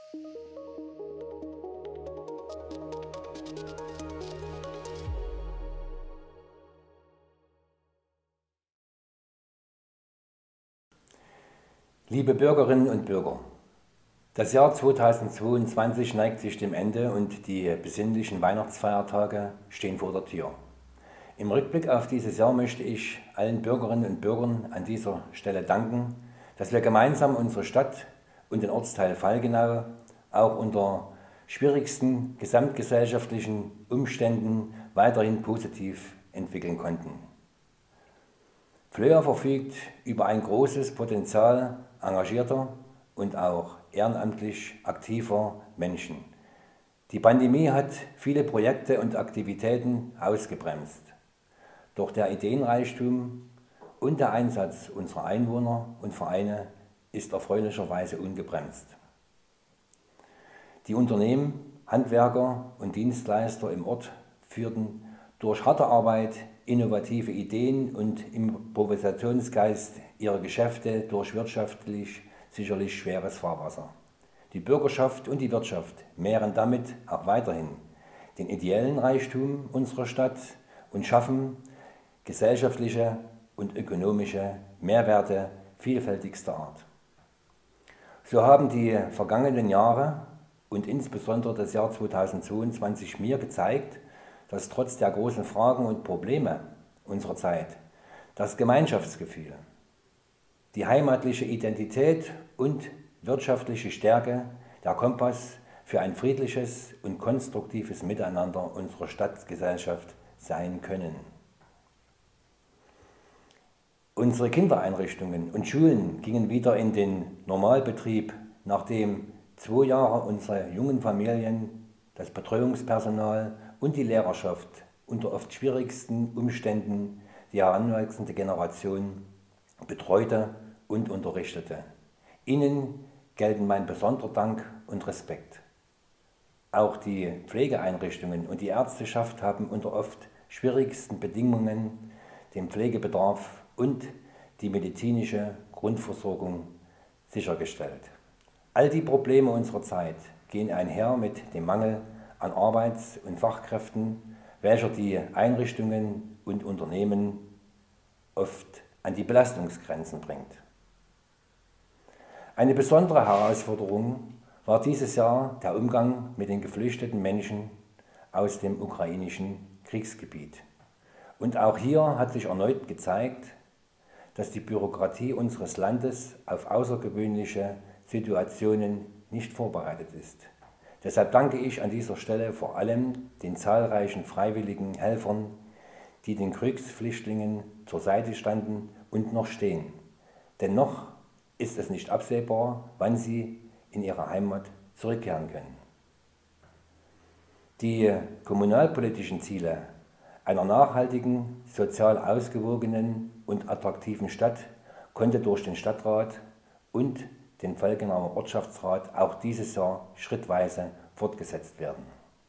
Liebe Bürgerinnen und Bürger, das Jahr 2022 neigt sich dem Ende und die besinnlichen Weihnachtsfeiertage stehen vor der Tür. Im Rückblick auf dieses Jahr möchte ich allen Bürgerinnen und Bürgern an dieser Stelle danken, dass wir gemeinsam unsere Stadt und den Ortsteil Falkenau auch unter schwierigsten gesamtgesellschaftlichen Umständen weiterhin positiv entwickeln konnten. Flöa verfügt über ein großes Potenzial engagierter und auch ehrenamtlich aktiver Menschen. Die Pandemie hat viele Projekte und Aktivitäten ausgebremst. Doch der Ideenreichtum und der Einsatz unserer Einwohner und Vereine ist erfreulicherweise ungebremst. Die Unternehmen, Handwerker und Dienstleister im Ort führten durch harte Arbeit, innovative Ideen und Improvisationsgeist ihrer Geschäfte durch wirtschaftlich sicherlich schweres Fahrwasser. Die Bürgerschaft und die Wirtschaft mehren damit auch weiterhin den ideellen Reichtum unserer Stadt und schaffen gesellschaftliche und ökonomische Mehrwerte vielfältigster Art. So haben die vergangenen Jahre und insbesondere das Jahr 2022 mir gezeigt, dass trotz der großen Fragen und Probleme unserer Zeit das Gemeinschaftsgefühl, die heimatliche Identität und wirtschaftliche Stärke der Kompass für ein friedliches und konstruktives Miteinander unserer Stadtgesellschaft sein können. Unsere Kindereinrichtungen und Schulen gingen wieder in den Normalbetrieb, nachdem 2 Jahre unsere jungen Familien, das Betreuungspersonal und die Lehrerschaft unter oft schwierigsten Umständen die heranwachsende Generation betreute und unterrichtete. Ihnen gelten mein besonderer Dank und Respekt. Auch die Pflegeeinrichtungen und die Ärzteschaft haben unter oft schwierigsten Bedingungen den Pflegebedarf und die medizinische Grundversorgung sichergestellt. All die Probleme unserer Zeit gehen einher mit dem Mangel an Arbeits- und Fachkräften, welcher die Einrichtungen und Unternehmen oft an die Belastungsgrenzen bringt. Eine besondere Herausforderung war dieses Jahr der Umgang mit den geflüchteten Menschen aus dem ukrainischen Kriegsgebiet. Und auch hier hat sich erneut gezeigt, dass die Bürokratie unseres Landes auf außergewöhnliche Situationen nicht vorbereitet ist. Deshalb danke ich an dieser Stelle vor allem den zahlreichen freiwilligen Helfern, die den Kriegsflüchtlingen zur Seite standen und noch stehen. Denn noch ist es nicht absehbar, wann sie in ihre Heimat zurückkehren können. Die kommunalpolitischen Ziele einer nachhaltigen, sozial ausgewogenen und attraktiven Stadt konnte durch den Stadtrat und den Falkenauer Ortschaftsrat auch dieses Jahr schrittweise fortgesetzt werden.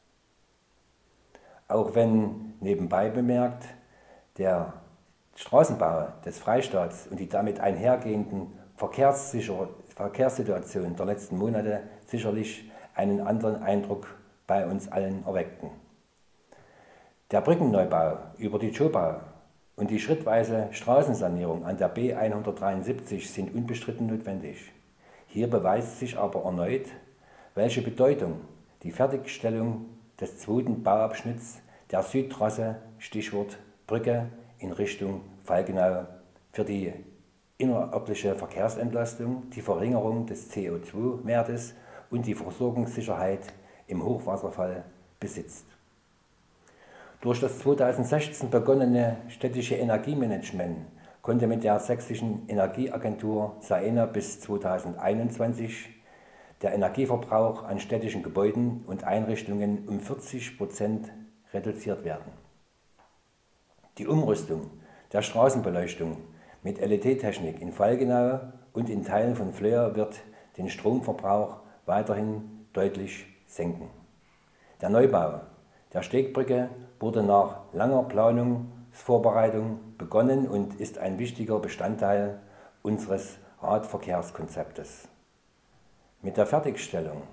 Auch wenn nebenbei bemerkt der Straßenbau des Freistaats und die damit einhergehenden Verkehrssituationen der letzten Monate sicherlich einen anderen Eindruck bei uns allen erweckten. Der Brückenneubau über die Tschobau und die schrittweise Straßensanierung an der B 173 sind unbestritten notwendig. Hier beweist sich aber erneut, welche Bedeutung die Fertigstellung des 2. Bauabschnitts der Südtrasse, Stichwort Brücke in Richtung Falkenau, für die innerörtliche Verkehrsentlastung, die Verringerung des CO2-Wertes und die Versorgungssicherheit im Hochwasserfall besitzt. Durch das 2016 begonnene städtische Energiemanagement konnte mit der Sächsischen Energieagentur SAENA bis 2021 der Energieverbrauch an städtischen Gebäuden und Einrichtungen um 40% reduziert werden. Die Umrüstung der Straßenbeleuchtung mit LED-Technik in Falkenau und in Teilen von Flöa wird den Stromverbrauch weiterhin deutlich senken. Der Neubau der Stegbrücke wurde nach langer Planungsvorbereitung begonnen und ist ein wichtiger Bestandteil unseres Radverkehrskonzeptes. Mit der Fertigstellung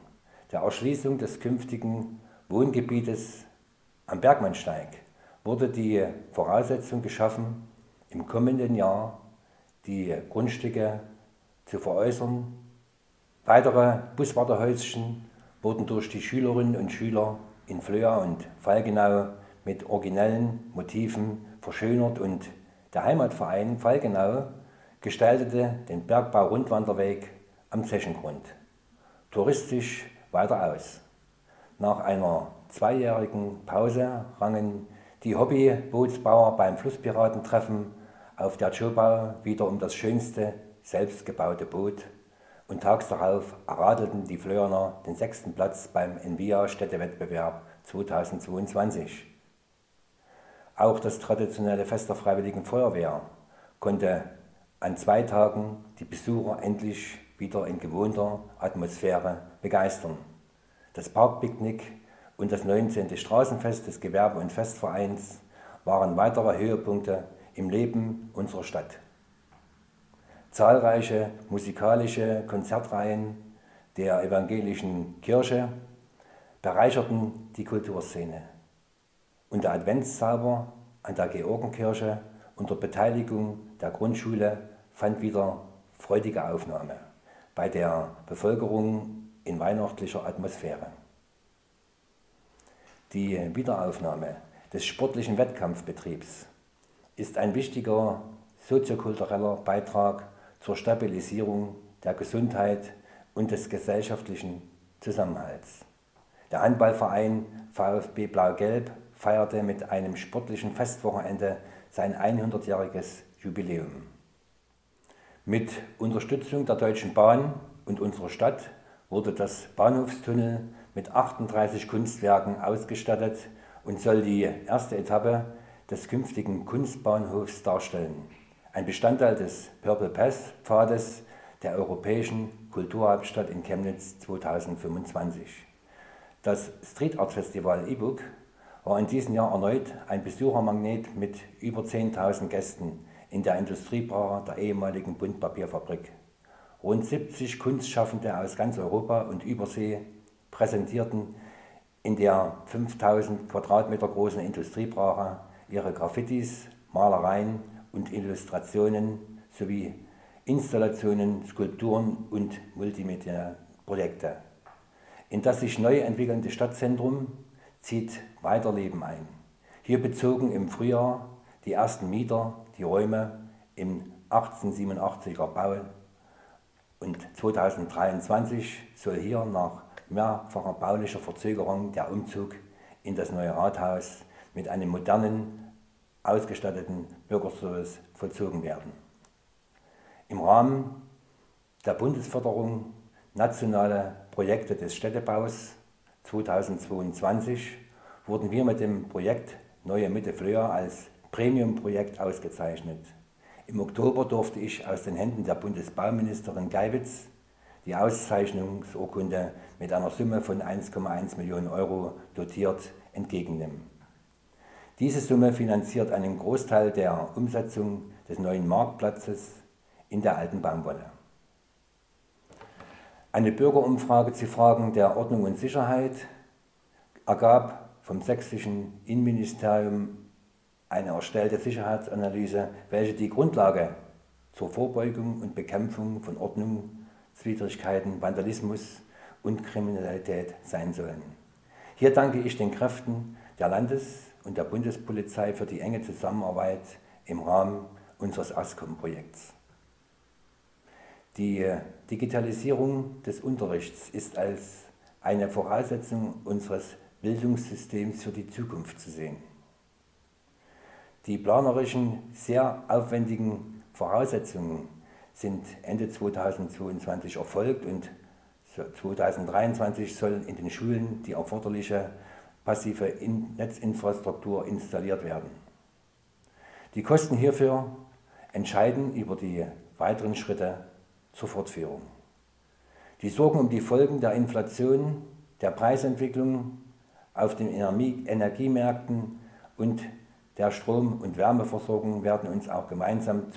der Erschließung des künftigen Wohngebietes am Bergmannsteig wurde die Voraussetzung geschaffen, im kommenden Jahr die Grundstücke zu veräußern. Weitere Buswartehäuschen wurden durch die Schülerinnen und Schüler in Flöa und Falkenau mit originellen Motiven verschönert und der Heimatverein Falkenau gestaltete den Bergbau-Rundwanderweg am Zechengrund touristisch weiter aus. Nach einer 2-jährigen Pause rangen die Hobbybootsbauer beim Flusspiratentreffen auf der Tschobau wieder um das schönste selbstgebaute Boot und tags darauf erradelten die Flöerner den 6. Platz beim Envia-Städtewettbewerb 2022. Auch das traditionelle Fest der Freiwilligen Feuerwehr konnte an 2 Tagen die Besucher endlich wieder in gewohnter Atmosphäre begeistern. Das Parkpicknick und das 19. Straßenfest des Gewerbe- und Festvereins waren weitere Höhepunkte im Leben unserer Stadt. Zahlreiche musikalische Konzertreihen der evangelischen Kirche bereicherten die Kulturszene. Und der Adventszauber an der Georgenkirche unter Beteiligung der Grundschule fand wieder freudige Aufnahme bei der Bevölkerung in weihnachtlicher Atmosphäre. Die Wiederaufnahme des sportlichen Wettkampfbetriebs ist ein wichtiger soziokultureller Beitrag zur Stabilisierung der Gesundheit und des gesellschaftlichen Zusammenhalts. Der Handballverein VfB Blau-Gelb feierte mit einem sportlichen Festwochenende sein 100-jähriges Jubiläum. Mit Unterstützung der Deutschen Bahn und unserer Stadt wurde das Bahnhofstunnel mit 38 Kunstwerken ausgestattet und soll die erste Etappe des künftigen Kunstbahnhofs darstellen. Ein Bestandteil des Purple Pass Pfades der Europäischen Kulturhauptstadt in Chemnitz 2025. Das Street Art Festival IBUK war in diesem Jahr erneut ein Besuchermagnet mit über 10.000 Gästen in der Industriebrache der ehemaligen Buntpapierfabrik. Rund 70 Kunstschaffende aus ganz Europa und Übersee präsentierten in der 5.000 Quadratmeter großen Industriebrache ihre Graffitis, Malereien und Illustrationen sowie Installationen, Skulpturen und Multimedia-Projekte. In das sich neu entwickelnde Stadtzentrum zieht weiter Leben ein. Hier bezogen im Frühjahr die ersten Mieter die Räume im 1887er Bau und 2023 soll hier nach mehrfacher baulicher Verzögerung der Umzug in das neue Rathaus mit einem modernen, ausgestatteten Bürgerservice vollzogen werden. Im Rahmen der Bundesförderung Nationale Projekte des Städtebaus 2022 wurden wir mit dem Projekt Neue Mitte Flöa als Premium-Projekt ausgezeichnet. Im Oktober durfte ich aus den Händen der Bundesbauministerin Geiwitz die Auszeichnungsurkunde mit einer Summe von 1,1 Millionen Euro dotiert entgegennehmen. Diese Summe finanziert einen Großteil der Umsetzung des neuen Marktplatzes in der Alten Baumwolle. Eine Bürgerumfrage zu Fragen der Ordnung und Sicherheit ergab vom sächsischen Innenministerium eine erstellte Sicherheitsanalyse, welche die Grundlage zur Vorbeugung und Bekämpfung von Ordnungswidrigkeiten, Vandalismus und Kriminalität sein sollen. Hier danke ich den Kräften der Landes- und der Bundespolizei für die enge Zusammenarbeit im Rahmen unseres ASCOM-Projekts. Die Digitalisierung des Unterrichts ist als eine Voraussetzung unseres Bildungssystems für die Zukunft zu sehen. Die planerischen, sehr aufwendigen Voraussetzungen sind Ende 2022 erfolgt und 2023 soll in den Schulen die erforderliche passive Netzinfrastruktur installiert werden. Die Kosten hierfür entscheiden über die weiteren Schritte zur Fortführung. Die Sorgen um die Folgen der Inflation, der Preisentwicklung auf den Energiemärkten und der Strom- und Wärmeversorgung werden uns auch gemeinsam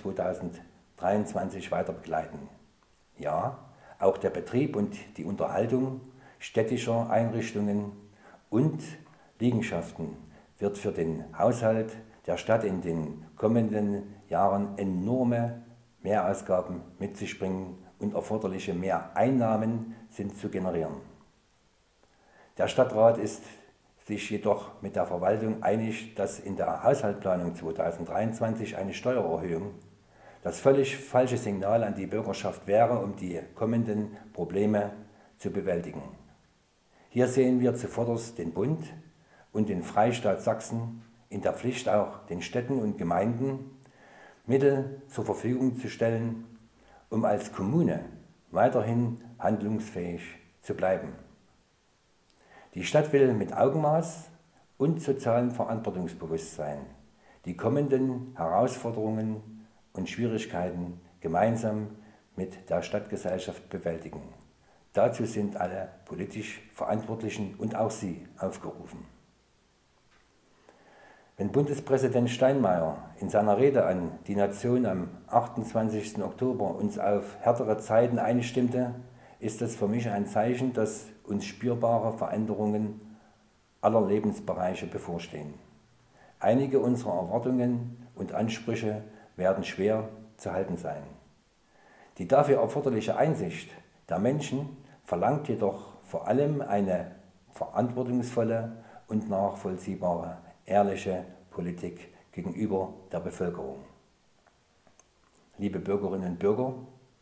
2023 weiter begleiten. Ja, auch der Betrieb und die Unterhaltung städtischer Einrichtungen und Liegenschaften wird für den Haushalt der Stadt in den kommenden Jahren enorme Mehrausgaben mit sich bringen und erforderliche Mehreinnahmen sind zu generieren. Der Stadtrat ist sich jedoch mit der Verwaltung einig, dass in der Haushaltsplanung 2023 eine Steuererhöhung das völlig falsche Signal an die Bürgerschaft wäre, um die kommenden Probleme zu bewältigen. Hier sehen wir zuvorderst den Bund und den Freistaat Sachsen in der Pflicht, auch den Städten und Gemeinden Mittel zur Verfügung zu stellen, um als Kommune weiterhin handlungsfähig zu bleiben. Die Stadt will mit Augenmaß und sozialem Verantwortungsbewusstsein die kommenden Herausforderungen und Schwierigkeiten gemeinsam mit der Stadtgesellschaft bewältigen. Dazu sind alle politisch Verantwortlichen und auch Sie aufgerufen. Wenn Bundespräsident Steinmeier in seiner Rede an die Nation am 28. Oktober uns auf härtere Zeiten einstimmte, ist das für mich ein Zeichen, dass uns spürbare Veränderungen aller Lebensbereiche bevorstehen. Einige unserer Erwartungen und Ansprüche werden schwer zu halten sein. Die dafür erforderliche Einsicht der Menschen verlangt jedoch vor allem eine verantwortungsvolle und nachvollziehbare, ehrliche Politik gegenüber der Bevölkerung. Liebe Bürgerinnen und Bürger,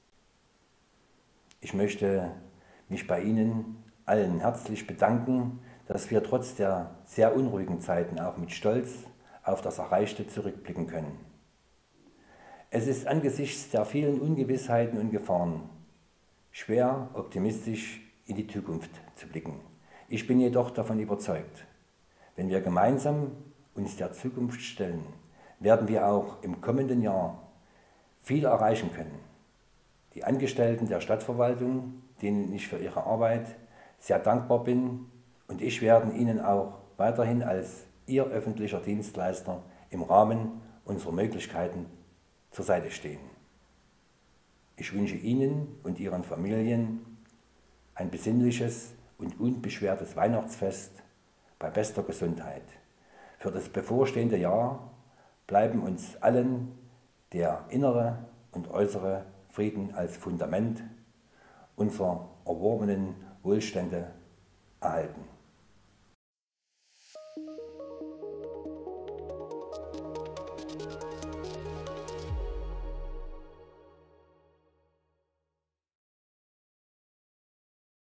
ich möchte mich bei Ihnen allen herzlich bedanken, dass wir trotz der sehr unruhigen Zeiten auch mit Stolz auf das Erreichte zurückblicken können. Es ist angesichts der vielen Ungewissheiten und Gefahren schwer, optimistisch in die Zukunft zu blicken. Ich bin jedoch davon überzeugt, wenn wir gemeinsam uns der Zukunft stellen, werden wir auch im kommenden Jahr viel erreichen können. Die Angestellten der Stadtverwaltung, denen ich für ihre Arbeit sehr dankbar bin, und ich werden Ihnen auch weiterhin als Ihr öffentlicher Dienstleister im Rahmen unserer Möglichkeiten zur Seite stehen. Ich wünsche Ihnen und Ihren Familien ein besinnliches und unbeschwertes Weihnachtsfest bei bester Gesundheit. Für das bevorstehende Jahr bleiben uns allen der innere und äußere Frieden als Fundament unserer erworbenen Wohlstände erhalten.